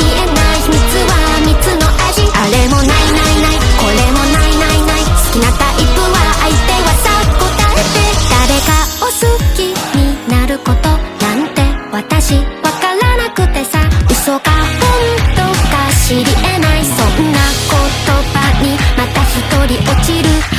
えない秘密は蜜の味。あれもないないない、これもないないない。好きなタイプは相手はさあ答えて。誰かを好きになることなんて私わからなくてさ。嘘か本当か知り得ない、そんな言葉にまた一人落ちる。